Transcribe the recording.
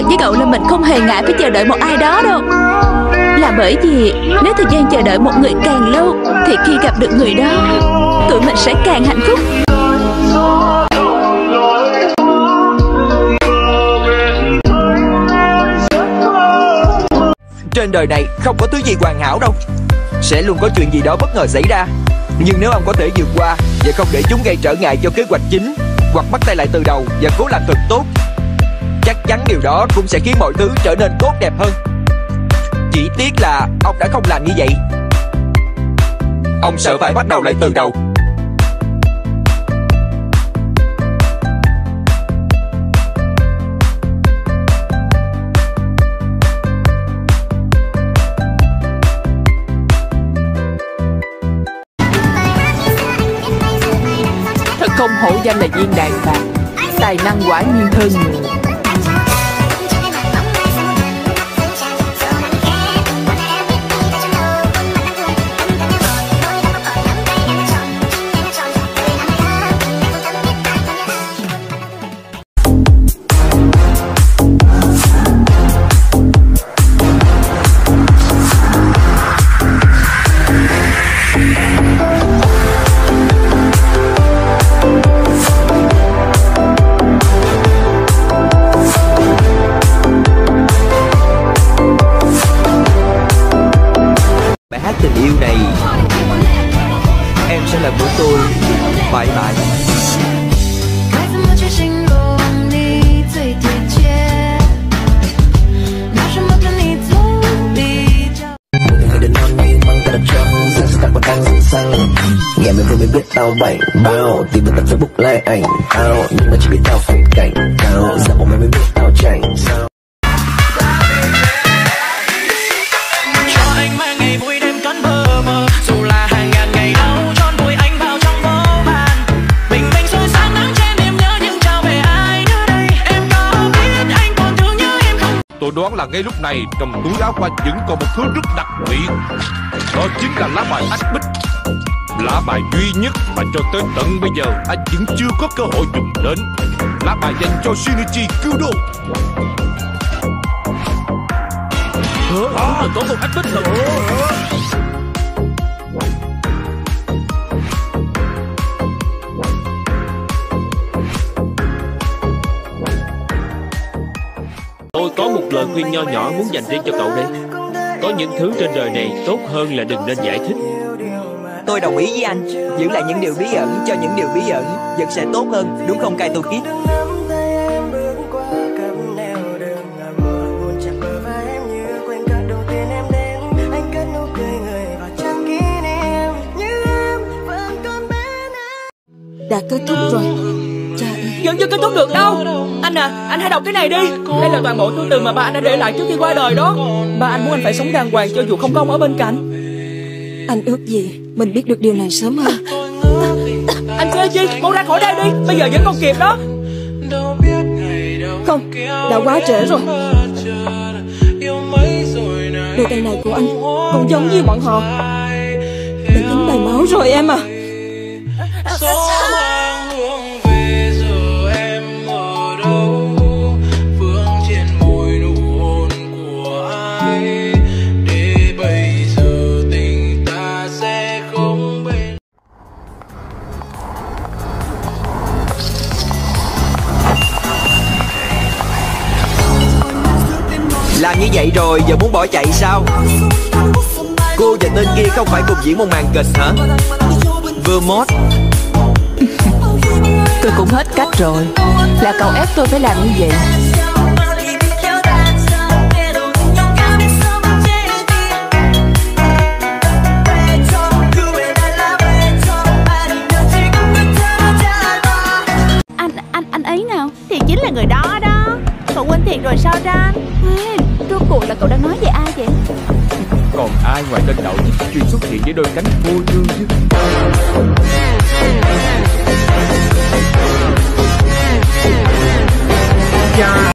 với cậu là mình không hề ngại phải chờ đợi một ai đó đâu. Là bởi vì nếu thời gian chờ đợi một người càng lâu thì khi gặp được người đó, tụi mình sẽ càng hạnh phúc. Trên đời này không có thứ gì hoàn hảo đâu. Sẽ luôn có chuyện gì đó bất ngờ xảy ra. Nhưng nếu ông có thể vượt qua và không để chúng gây trở ngại cho kế hoạch chính, hoặc bắt tay lại từ đầu và cố làm thật tốt, chắc chắn điều đó cũng sẽ khiến mọi thứ trở nên tốt đẹp hơn. Chỉ tiếc là ông đã không làm như vậy. Ông sợ phải bắt đầu lại từ đầu. Thật không hổ danh là viên đàn bạc, tài năng quả nhiên hơn người. Bài hát tình yêu này em sẽ là của tôi mãi mãi. Nghe mình vừa mới biết tao bệnh bao, tìm được tập Facebook like ảnh tao, nhưng mà chỉ biết tao phải cảnh tao, giờ bọn mày mới biết tao chảnh sao. Tôi đoán là ngay lúc này trong túi áo của anh vẫn còn một thứ rất đặc biệt. Đó chính là lá bài ách bích. Lá bài duy nhất mà cho tới tận bây giờ anh vẫn chưa có cơ hội dùng đến. Lá bài dành cho Shinichi Kudo. Có một ách bích thật. Tôi có một lời khuyên nho nhỏ muốn dành riêng cho cậu đây. Có những thứ trên đời này tốt hơn là đừng nên giải thích. Tôi đồng ý với anh. Giữ lại những điều bí ẩn cho những điều bí ẩn vẫn sẽ tốt hơn, đúng không Kaito Kid? Đã kết thúc rồi. Vẫn chưa kết thúc được đâu. Anh à, anh hãy đọc cái này đi. Đây là toàn bộ thư từ mà ba anh đã để lại trước khi qua đời đó. Ba anh muốn anh phải sống đàng hoàng cho dù không có ông ở bên cạnh. Anh ước gì mình biết được điều này sớm hơn. Anh Seiji, mau ra khỏi đây đi. Bây giờ vẫn còn kịp đó. Không, đã quá trễ rồi. Đôi tay này của anh cũng giống như bọn họ. Đã dính đầy máu rồi em à. Làm như vậy rồi giờ muốn bỏ chạy sao? Cô và tên kia không phải cùng diễn một màn kịch hả? Vừa mót. Tôi cũng hết cách rồi. Là cậu ép tôi phải làm như vậy. Anh ấy nào? Thì chính là người đó đó. Cậu quên thiệt rồi sao Ran? Rốt cuộc là cậu đang nói về ai vậy? Còn ai ngoài tên đạo nhất chuyên xuất hiện với đôi cánh vô dương chứ?